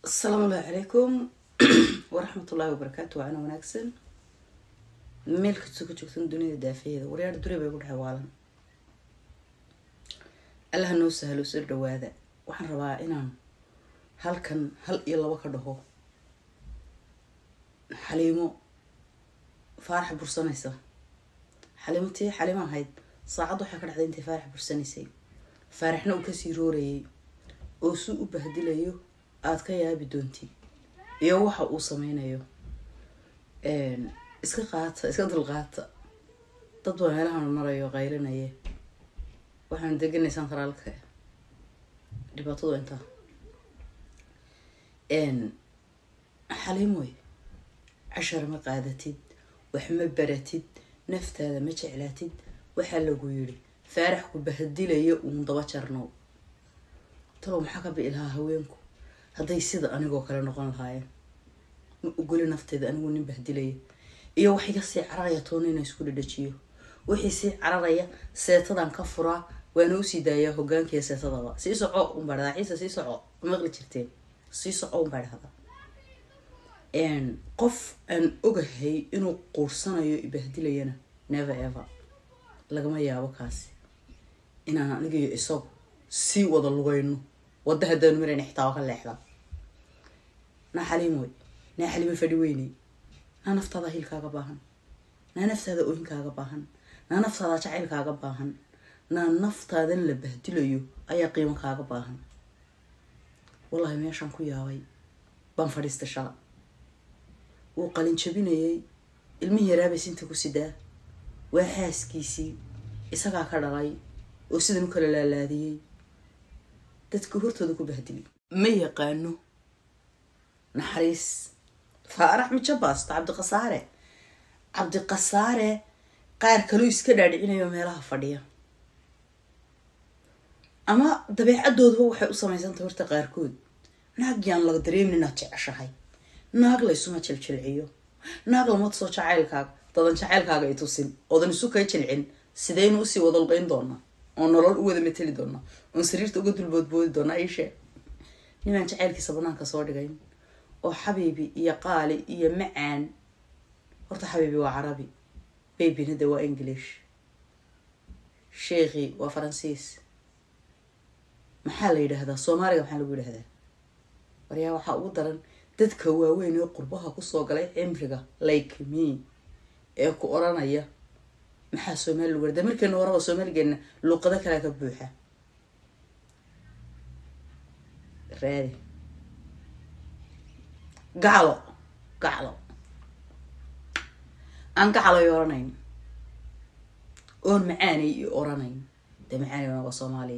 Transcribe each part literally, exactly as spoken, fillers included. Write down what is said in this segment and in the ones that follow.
السلام عليكم ورحمة الله وبركاته. وأنا وناكسن ميل كتسو كتسو الدنيا دافية وريار دوري بيقول حوالا الله نو سهل سر دواذا وحن ربا إنان هل كان هل يلا وكده حليمو فارح برسانيسا حليمتي حليمة هاي صعدوا حكر حدا انت فارح برسانيسي فارحنا وكسيروري oo suu u bahdilayo aad ka yaabi doonti iyo waxa uu sameeynayo een iska qaata iska dul qaata dad walaalahan marayo qaylinaya waxaan deganay santraalka dhibaatada inta een xalimoy cashar ma qaadatid wax ma baratid naftaada ma jeclaatid waxa lagu yiri faarax ku bahdilayo uu daba jarno ترى محاكا بإلها هوينكو هذا يصير أنا جو كلا نقول هاي وقولي نفتي إذا أنا وني بهدلي إيه وحي قصي عرايا توني نسكول دشيو وحي سي عرايا سيتضان كفرة ونوسي دايا هو جان كي سيتضان سيسعو ومبرد عيسى سيسعو مغلي شرتين سيسعو ومبرد هذا إن قف أن أجهي إنه قرصنا يبهدلي أنا never ever لقما يا وكاسي إن أنا نجي إصاب سي وضع اللغينو وده هدان مرين احتاوك اللحظة نا حليموي نا حليمي فدويني نا نفت هذا هيل كاغا باهن نا نفت هذا اوين كاغا باهن نا نفت هذا شعيل كاغا باهن نا نفت هذا اللي بهدليو اي قيمة كاغا باهن والله ما يشان كو ياوي بان فريست شاء وقالين شبيني المهي رابس انت كو سيدا وحاس كيسي اساقا كارالاي وسيدا مكالا لالاديي dadku hortooda ku bahdilay ma yaqaano naxariis faarax mi jabaast cabdi qasaare cabdi qasaare qaar kale iska dhaadhicinayo meelaha fadhiya ama dabeecadoodu waxay u sameeysantahay horta qaarkood naag yaan laga dareemin inaad jeceshahay naag la isuma jilcilciyo naag la mad soo jacaylkaaga dadan jacaylkaaga ay tusin odan isu kay jilcin sideen u sii wada luqeyn doona oo nolol u wada meteli doona oo sariirta uga dulboodboodi doona Aisha niman jacaylkiisa banaanka soo dhigay oo xabiibi iyo qaali iyo macaan horta xabiibi waa carabi baby nada waa english sheekhi waa faransiis maxaa la yiraahdaa Soomaaliga maxaa lagu yiraahdaa wariyaa waxa ugu daran dadka waaweyn ee qurbaha ku soo galay cimriga like me ee ku oranaya maxaa Soomaali warda markii waraba Soomaaligeena luqada kala ka buuxa reedi galo galo aan galo yoranayn oo macaani iyo oranayn de macaani waa Soomaali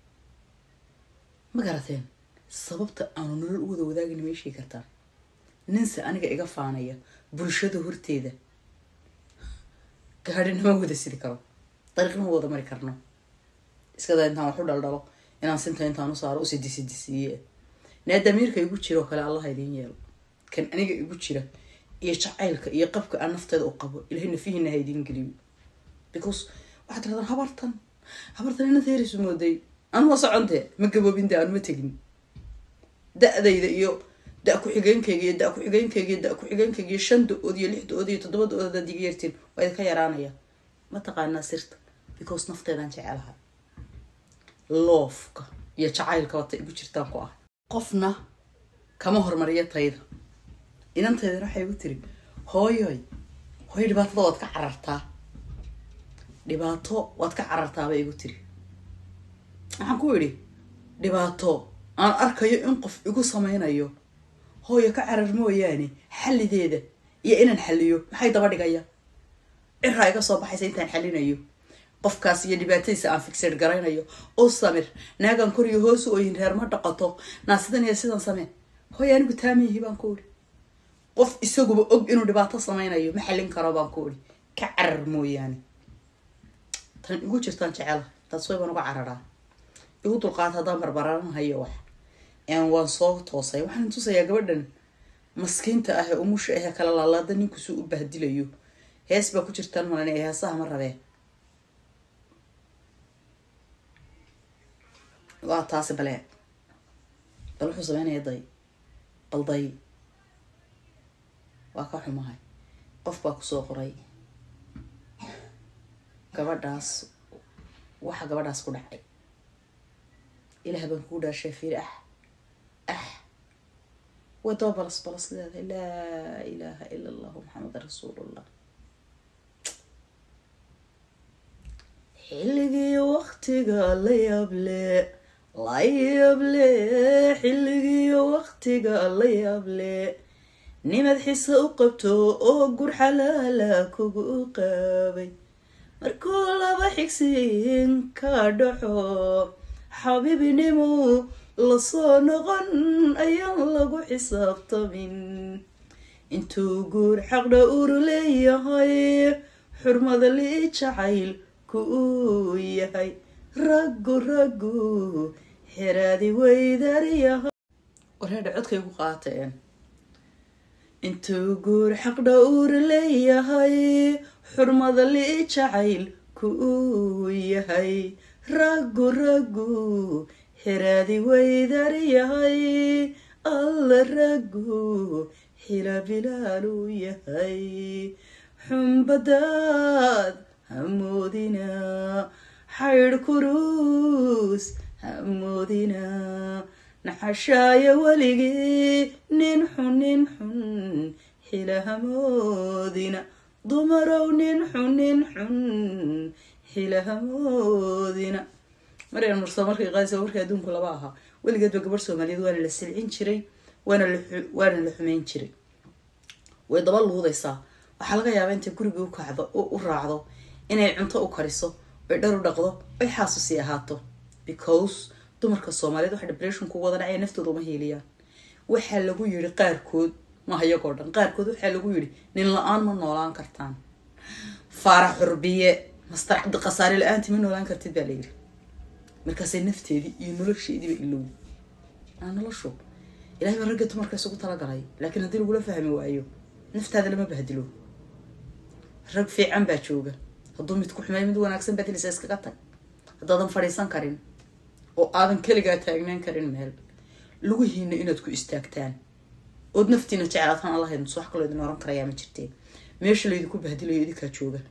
ma garateen sababta aan nolol u wada wadaagin meeshii kartaa ninsa aniga iga faanaya bulshada horteeda gaadhin ma wada sidi karo dariiqna wada mari karno iska daa intaan wax u dhaldhalo inaan sinta intaan u saaro u sidi sidi siye naadamiirka igu jiro kale Allah idin yeelo kan aniga igu jira iyo jacaylka iyo qabka aan nafteeda u qabo ilaahay nafiina haydin galiyo because waxa tiradan habartan habartan ina teerisu mooday aan waa soconte ma gaboobinta aan ma tagin da'dayda iyo da ku xigeenkayga iyo da ku xigeenkayga da ku xigeenkayga shanta ood iyo lixda ood iyo toddoba ood da digeertin way ka yaraanaya ma taqaana sirta because nafteedan jecelahay loofka iyo jacaylka wata igu jirtaan ku ah qofna kama hormariyo tayda inanteeda waxay igu tiri hooyoy hooy dhibaatada waad ka carartaa dhibaato waad ka carartaa bay igu tiri waxaan ku yiri dhibaato aan arkayo in qof igu sameynayo hooyo ka carar mooyaane xallideeda iyo inaan xalliyo maxay daba dhigaya irraa iga soo baxaysa intaan xallinayo qofkaas iyo dhibaatadiisa aan fixed garaynayo oo samir naagan koriyo hoos oo in reer ma dhaqato naasidan iyo sidan samee hooyo anigu taamihi baan ku uri qof isaguba og inuu dhibaato sameynayo ma xallin karo baan ku uri ka carar mooyaane tan igu jirtaan jecel taas way baan uga cararaa igu dulqaad hadaan barbaraan hayo wax aan waan soo toosay waxaan tusayaa gabadhan maskiinta ah ee umusha ah kala laalaada ninku soo u bahdilayo hees ba ku jirtaan malan ee heesaha ma rabee waa taas bale bal wuxuu sameeyay day balday waa ka xumahay qof baa ku soo qoray gabadhaas waxa gabadhaas ku dhacay ilaah baan ku dhaashay fiir ah ah wado balas balas leedahay laa ilaaha ila allah muxammad rasuulullah xilligii waqtiga la yable la yable xilligii waqtiga la yable nimad xisa u qabto oo gur xalaala kugu qaabay markuu laba xigsiin ka dhaxo xabiibnimo la soo noqon ayaan lagu xisaabtamin intuu guur xaqdha ur leeyahay xurmada li jacayl ku yahay raggu raggu xiraadi weydaryahay wareedha codkay ku qaateen intuu guur xaqdha ur leeyahay xurmada li jacayl ku yahay raggu raggu xiraadi weydaryahay alla raggu xila bilaalu yahay xumbadaad hamoodina xaydh kuruus hamoodina naxashaaya weligii nin xun nin xun xila hamoodina dumarow nin xun nin xun xila hamoodina maryan mursal markay qaadaysa warkii adduunku laba ahaa weligeedba gabarh soomaaliyeed waana la silcin jiray waana la waana la xumeyn jiray way daba luudaysaa waxaa laga yaabaa intay gurigii u kacdo u raacdo inay cunto u kariso oy dhar u dhaqdo oy xaasusi ahaato because dumarka soomaaliyeed waxa depression ku wada dhacaya naftooda uma heeliyaan waxaa lagu yidhi qaarkood maaha iyagoo dhan qaarkood waxaa lagu yidhi nin la-aan ma noolaan kartaan faarax xurbiye mastar cabdi qasaare la-aantii ma noolaan kartid baa layidhi markaasay nafteedii iyo nolosheediiba ilowdi aa noloshu ilahay baa ragga dumarka isugu talagalay laakiin haddii lagula fahmi waayo naftaada lama bahdilo rag fiican baa jooga hadduu mid ku xumeey mid wanaagsan baad helisa iskaga tag haddaadan fadhiisan karin oo aadan keligaa taagnaan karin meel lugihiina inaad ku istaagtaan ood naftiina jeclaataan allah idin wax kaloo idin oran karayaa ma jirteen meesha laydinku bahdilayo idinkaa jooga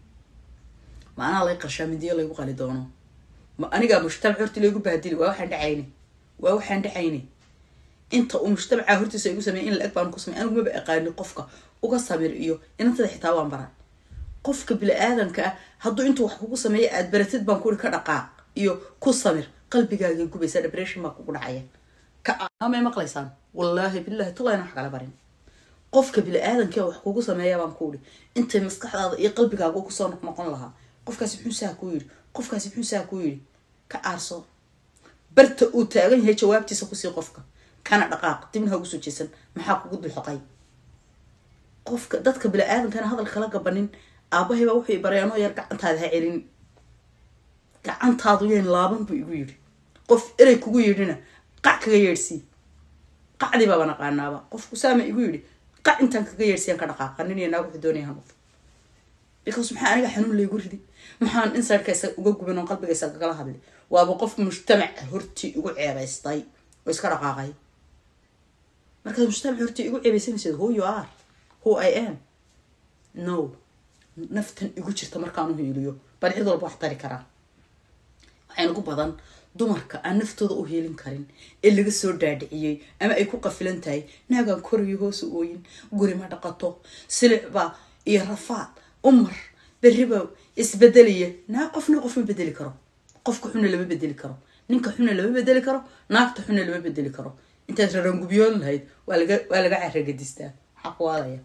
ma anaa lay qarshaa midiya laygu qali doono ma anigaa mujtamac hortii laygu bahdili waa waxaan dhacayne waa waxaan dhacayne inta uu mujtamaca hortiisa igu sameeyay in la eg baan ku sameeyay anigu maba aqaani qofka uga samir iyo inantada xitaa waan baran qofka bili-aadanka ah hadduu intuu wax kugu sameeya aad baratid baan kuuri ka dhaqaaq iyo ku samir qalbigaaga gubaysa depression baa kugu dhacaya ka amay maqlaysaan wallaahi billahi talayna wax kala barin qofka bili-aadanka wax kugu sameeya baan kuuri intay maskaxdaada iyo qalbigaaga ku soo noqon lahaa qofkaasi muxuu saa ku yiri qofkaasi muxuu saa ku yiri ka aarso barta uu taagan yahay jawaabtiisa ku sii qofka kana dhaqaaq dibna ugu soo jeesan maxaa kugu dul xoqay qofka dadka bili-aadankana hadal kala gabanin aabahay baa wuxuu baray anoo yar gacantaada ha celin gacantaadu yeen laaban buu igu yidhi qof erey kugu yidhina qac kaga yeedhsii qacdii baaba naqaanaaba qofku saama igu yidhi qac intaan kaga yeedhsiyaan ka dhaqaaqa nin iyo naag wuxuu doonaya hanoqdo because maxaa aniga xanuun laygu ridi maxaan insarkaysa uga gubin oo qalbigaysa kagala hadli waaba qof mujtamaca hortii igu ceebaystay oo iska dhaqaaqay markaad mujtamaca hortii igu ceebaysanaysid who you are who I am no naftan igu jirta markaan u hiiliyo bal cid walba wax tari karaa waxaan ugu badan dumarka aan naftooda u hiilin karin ee laga soo dhaadhiciyey ama ay ku qafilan tahay naagaan koriyo hoos u ooyin guri ma dhaqato silicba iyo rafaad umar berriba isbedeliya naa qofna qof ma bedeli karo qofka xuna lama bedeli karo ninka xuna lama bedeli karo naagta xuna lama bedeli karo intaad rarangubiyoon lahayd waa laga waa laga caragadistaa waxaa ku waadaya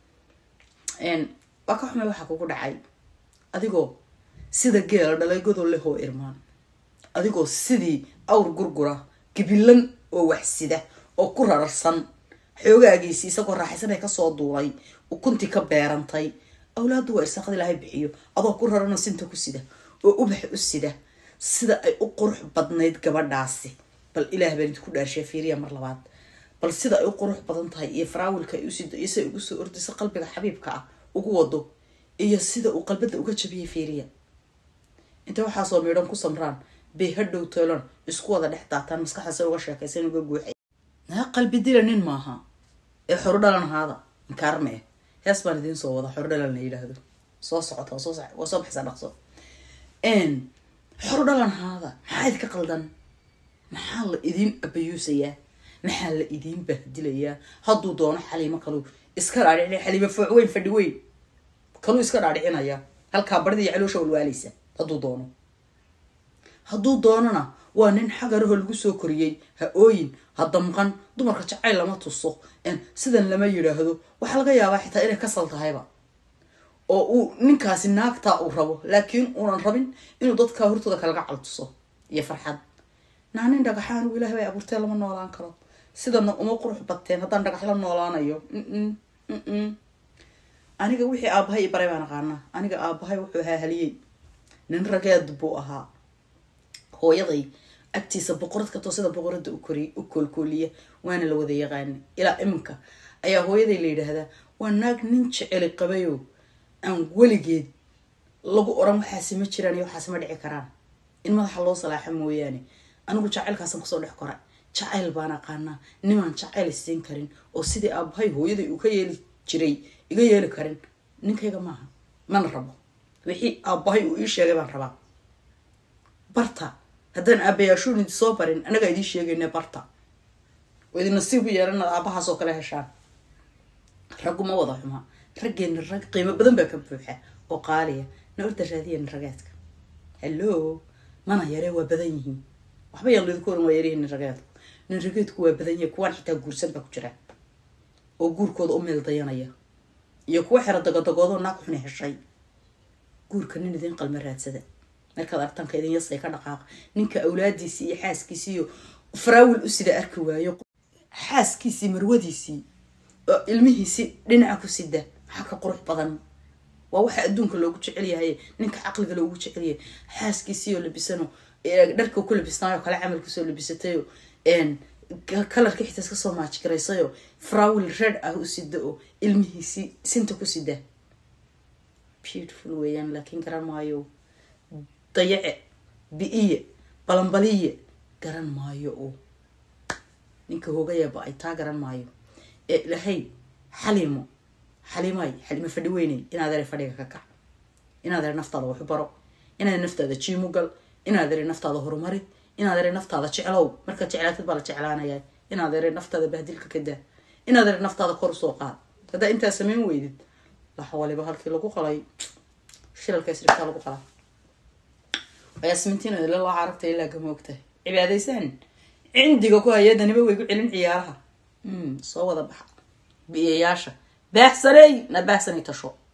waa ka xumay waxaa kugu dhacay adigoo sida geela dhalay godol leh oo irmaan adigoo sidii awr gurgura gabilan oo waxsida oo ku rararsan xoogaagiisi isagoo raaxaysan ay kasoo duulay ukuntii ka beerantay awlaadu waa irsaaqad ilaahay bixiyo adoo ku rarano sinta ku sida oo ubax u sida sida ay u qurux badnayd gabadhaasi bal ilaah baan idinku dhaarshay fiiriya mar labaad bal sida ay u qurux badan tahay iyo faraawilka ay u sida iyo sida ugu soo ordisa qalbiga xabiibka ah ugu wado iyo sida uu qalbada uga jabiyay fiiriya inta waxaa soo meedhan ku samraan bay hadhow toolan isku wada dhex daataan maskaxdaas uga sheekaysan uga guuxay نا قلبي ديلنين ماها حرو دلان هذا كارمه هاس بان دين سو ودا حرو دلان يراهدو soo socota soo sax waa soo baxsan dhaqso een xor dhalan haada maxay ka qaldan maxaa la idin abayuusaya maxaa la idin bahdilaya haduu doono xaliimo kalu iska raadicay xaliimo fuuc weyn fadhi weyn kalu iska raadicinaya halka bardii caloosha walwaaleysa haduu doono haduu doonana waa nin xagaraho lagu soo koriyay ha ooyin hadamqan dumarka jacayl lama tuso een sidan lama yiraahdo waxa laga yaabaa xitaa inay ka saltahayba oo uu ninkaasi naagta uu rabo laakiin uunan rabin inuu dadka hortooda kala gacaltuso iyo farxad naanin dhagaxaan uu ilaahay ay abuurtay lama noolaan karo sidana uma qurux bateen haddaan dhagax la noolaanayo aniga wixii aabahay baray baan aqaana aniga aabahay wuxuu ahaa haliyay nin rageed buu ahaa hooyaday agtiisa boqorad ka toosida boqorada u kori u koolkooliya waana la wada yaqaan ilaa iminka ayaa hooyaday la yiraahdaa waa naag nin jecel qabayo aan waligeed lagu oran waxa ma jiraan iyo waxa ma dhici karaan in madaxa loo salaaxo mooyaane anigu jacaylkaas ku soo dhex koray jacayl baan aqaana niman jacayl siin karin oo sidii aabahay hooyaday uu ka yeeli jiray iga yeeli karin ninkayga maaha man rabo wixii aabahay uu ii sheegay baan rabaa barta haddaan aabayaashuun idin soo barin anaga idin sheegayna barta wadin nasiib u yeelana aabahaas oo kale heshaan raguma wada xuma raggeena rag qiimo badan baa ka buuxa oo qaaliya noorta raadiyan ragaadka hello mana yare waa badan yihiin waxba yaan leedo koran waa yareen ragaadku nin ragaadku waa badan yahay kuwan xitaa guursan ba ku jira oo guurkooda u meel dayanaya iyo kuwa xira dagadagoodo naaq xun heshay guurka nin idin qalma raadsada markaad artanka idin yasay ka dhaqaaq ninka awlaadiisi iyo xaaskiisi iyo faraawil u sida arki waayo xaaskiisi marwadiisi ilmihiisi dhinaca ku sida waxa ka qurux badan waa waxa adduunka loogu jecel yahay ninka aqliga loogu jecel yahay xaaskiisi oo labisano dharka ku labisnaayo kala amal ku soo labisatayo een kalarka xitaa ka soo maac garaysayo faraawil red ah u sida oo ilmihiisi sinta ku sida beautiful weeyaan laakiin garan maayo dayace biiye balanbaliye garan maayo oo ninka hoogayaba ay taa garan maayo ee lahay xaliimo xaliimay xaliimo fadhi weynay inaad aray fadhiga ka kac inaad aray naftaada wax baro inaad naftaada jiimo gal inaad aray naftaada horumari inaad aray naftaada jeclow marka jeclaatid baa la jeclaanaya inaad aray naftaada bahdilka ka daa inaad aray naftaada kor soo qaad hada inta sameyn weydid la xawaliba halkii lagu qalay shilalka isrifta lagu qalay ayasmintina ila la aragtay ila gamoogta cibaadaysan cindiga ku hayadaniba way ku cilin ciyaaraha mm soo wada baxa biyayaasha baaxsanay na baaxsanay tasho